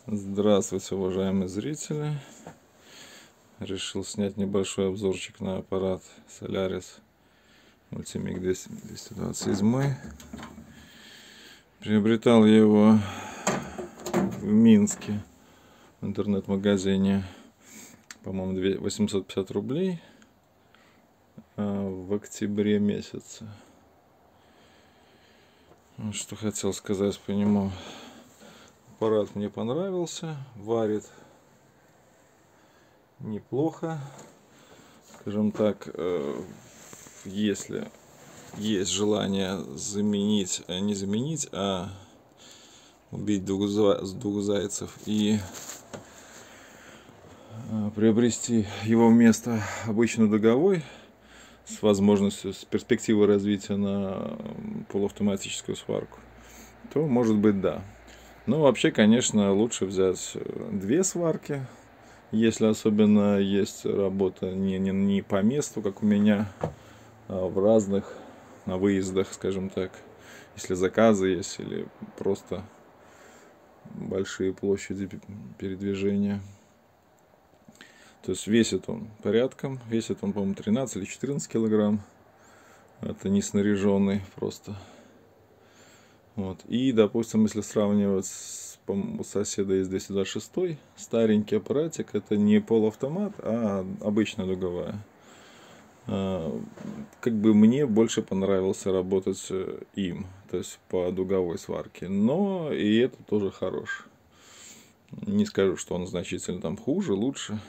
Здравствуйте, уважаемые зрители! Решил снять небольшой обзорчик на аппарат Solaris Multimig 227. Приобретал я его в Минске в интернет-магазине, по-моему, 850 рублей в октябре месяце. Что хотел сказать по нему. Аппарат мне понравился, варит неплохо, скажем так. Если есть желание заменить, не заменить, а убить двух зайцев и приобрести его вместо обычно дуговой с возможностью, с перспективой развития на полуавтоматическую сварку, то может быть да. Но вообще, конечно, лучше взять две сварки, если особенно есть работа не по месту, как у меня, а в разных, на выездах, скажем так, если заказы есть или просто большие площади передвижения. То есть весит он порядком, весит он, по-моему, 13 или 14 килограмм. Это не снаряженный просто. Вот. И, допустим, если сравнивать у соседа есть 226, старенький аппаратик, это не полуавтомат, а обычная дуговая. Как бы мне больше понравился работать им, то есть по дуговой сварке, но и это тоже хорош. Не скажу, что он значительно там хуже, лучше.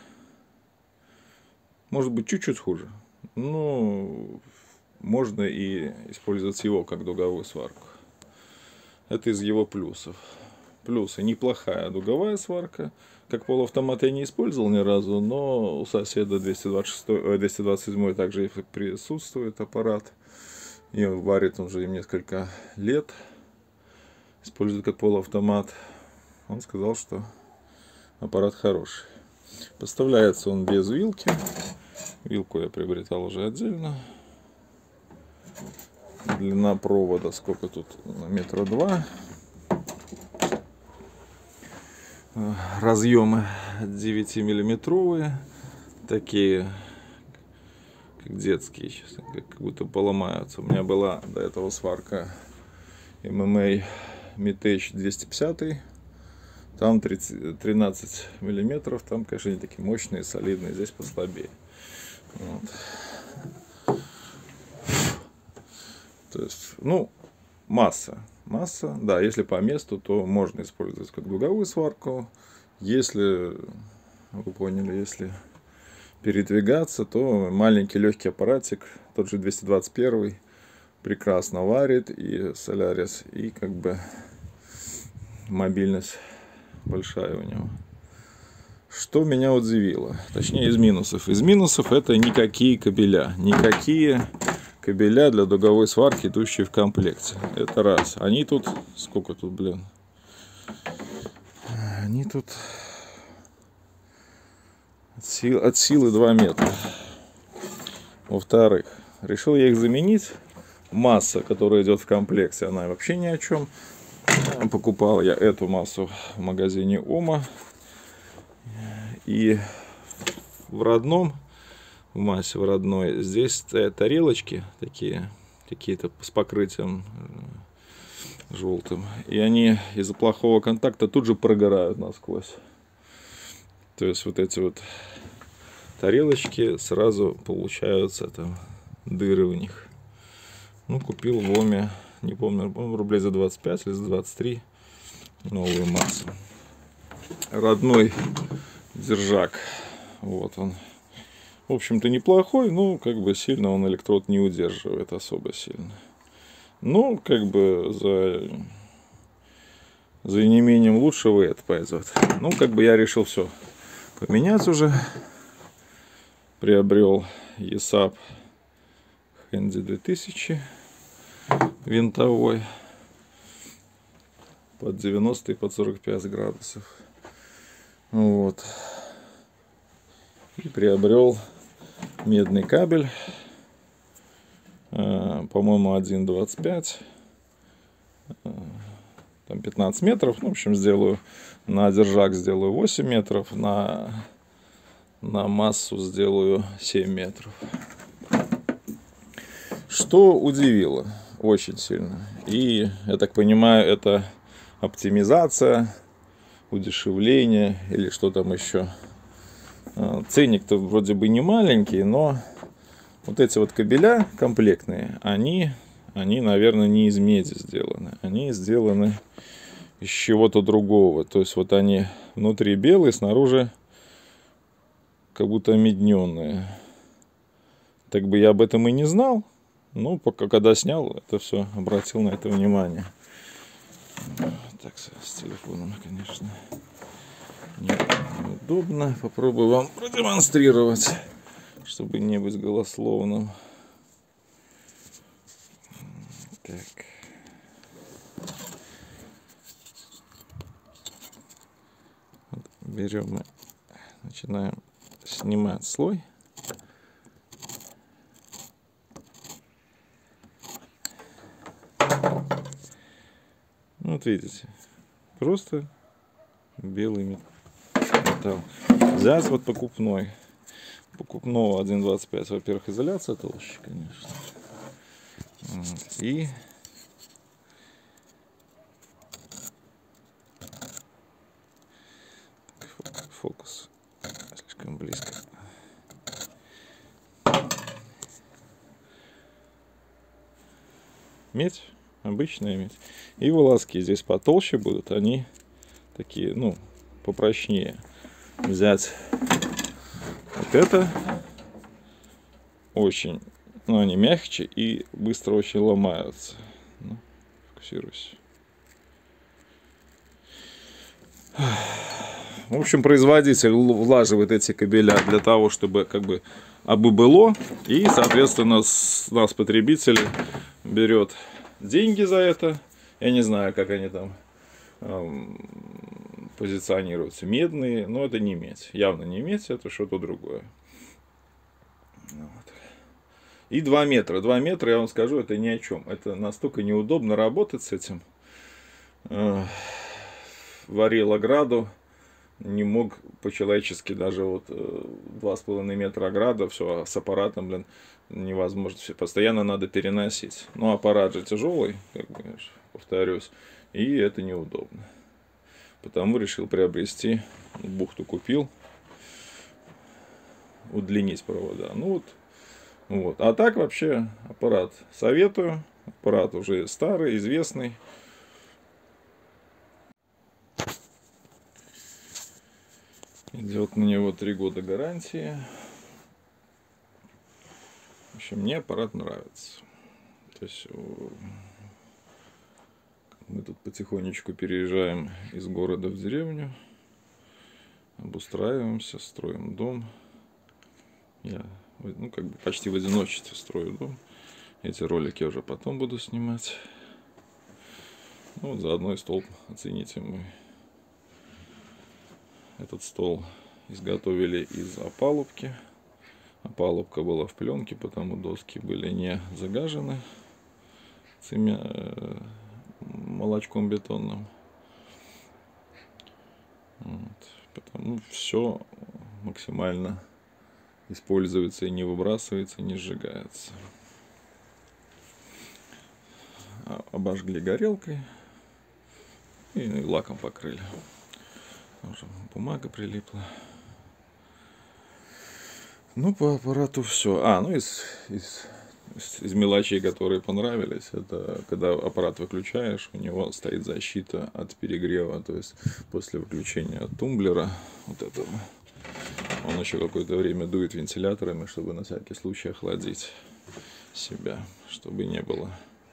Может быть, чуть-чуть хуже, но можно и использовать его как дуговую сварку. Это из его плюсов. Плюсы: неплохая дуговая сварка. Как полуавтомат я не использовал ни разу, но у соседа 227 также присутствует аппарат. И варит он уже им несколько лет. Использует как полуавтомат. Он сказал, что аппарат хороший. Поставляется он без вилки. Вилку я приобретал уже отдельно. Длина провода сколько тут? 1,2 метра. Разъемы 9-миллиметровые, такие как детские, как будто поломаются. У меня была до этого сварка MMA Mitech 250, там 13 миллиметров, там, конечно, они такие мощные, солидные, здесь послабее. Вот. То есть, ну, масса, да, если по месту, то можно использовать как дуговую сварку. Если, вы поняли, если передвигаться, то маленький легкий аппаратик, тот же 221, прекрасно варит, и Solaris, и как бы мобильность большая у него. Что меня удивило, точнее из минусов. Из минусов это никакие кабеля, для дуговой сварки, идущие в комплекте. Это раз. Они тут, сколько тут, блин? Они тут от силы 2 метра. Во-вторых, решил я их заменить. Масса, которая идет в комплекте, она вообще ни о чем. Покупал я эту массу в магазине Ома. И в родном, в массе в родной, здесь стоят тарелочки такие, какие-то с покрытием желтым. И они из-за плохого контакта тут же прогорают насквозь. То есть вот эти вот тарелочки сразу получаются там дыры в них. Ну, купил в Оме, не помню, рублей за 25 или за 23 новую массу. Родной держак. Вот он. В общем-то неплохой, но как бы сильно он электрод не удерживает, особо сильно. Ну, как бы за неимением лучшего это пойдет. Ну, как бы я решил все поменять уже. Приобрел ESAP Handy 2000 винтовой под 90 и под 45 градусов. Вот. И приобрел медный кабель, по-моему, 1,25, там 15 метров. Ну, в общем, сделаю на держак сделаю 8 метров, на массу сделаю 7 метров. Что удивило очень сильно. И, я так понимаю, это оптимизация, удешевление или что там еще. Ценник-то вроде бы не маленький, но вот эти вот кабеля комплектные, они, наверное, не из меди сделаны. Они сделаны из чего-то другого. То есть вот они внутри белые, снаружи как будто медненные. Так бы я об этом и не знал. Ну, пока когда снял, это все обратил на это внимание. Так, с телефоном, конечно, неудобно. Попробую вам продемонстрировать, чтобы не быть голословным. Так. Вот берем мы, начинаем снимать слой. Вот видите, просто белый металл. Взять вот покупной. Покупного 1,25. Во-первых, изоляция толще, конечно. Вот. И фокус слишком близко. Медь. Обычная медь. И волоски здесь потолще будут, они такие, ну, попрочнее. Взять вот это очень, ну, они мягче и быстро очень ломаются. Ну, фокусируйся. В общем, производитель влаживает эти кабеля для того, чтобы как бы было, и, соответственно, нас потребитель берет деньги за это. Я не знаю, как они там позиционируются. Медные, но это не медь. Явно не медь, это что-то другое. Вот. И 2 метра. 2 метра, я вам скажу, это ни о чем. Это настолько неудобно работать с этим. Варил ограду. Не мог по-человечески даже вот 2,5 метра ограда, все с аппаратом, блин, невозможно. Все постоянно надо переносить. Но аппарат же тяжелый, как бы, повторюсь, и это неудобно. Потому решил приобрести, бухту купил, удлинить провода. Ну вот. А так вообще аппарат советую. Аппарат уже старый, известный. Идет на него 3 года гарантии. В общем, мне аппарат нравится. То есть мы тут потихонечку переезжаем из города в деревню, обустраиваемся, строим дом. Я, ну, как бы почти в одиночестве строю дом. Эти ролики я уже потом буду снимать. Ну, вот заодно и стол оцените мы. Этот стол изготовили из опалубки. Опалубка была в пленке, потому доски были не загажены молочком бетонным. Вот. Потому все максимально используется и не выбрасывается, не сжигается. Обожгли горелкой и лаком покрыли. Уже бумага прилипла. Ну, по аппарату все. Ну, из мелочей, которые понравились, это когда аппарат выключаешь, у него стоит защита от перегрева. То есть после выключения тумблера вот этого, он еще какое-то время дует вентиляторами, чтобы на всякий случай охладить себя, чтобы не было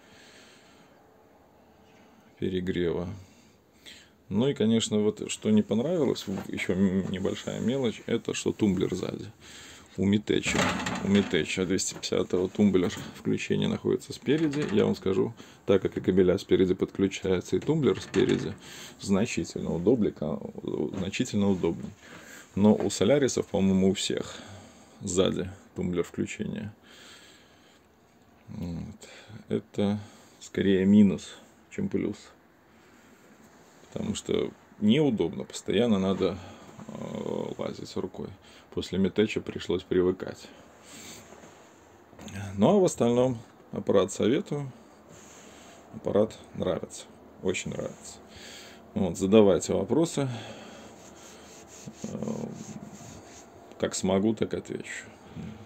перегрева. Ну и, конечно, вот что не понравилось, еще небольшая мелочь, это что тумблер сзади. У Метеча 250 тумблер включения находится спереди. Я вам скажу, так как и кабеля спереди подключаются, и тумблер спереди значительно удобнее. Но у солярисов, по-моему, у всех сзади тумблер включения. Вот. Это скорее минус, чем плюс. потому что неудобно, постоянно надо лазить рукой. После метеча пришлось привыкать. Ну а в остальном аппарат советую. Аппарат нравится, очень нравится. Вот, задавайте вопросы. Как смогу, так отвечу.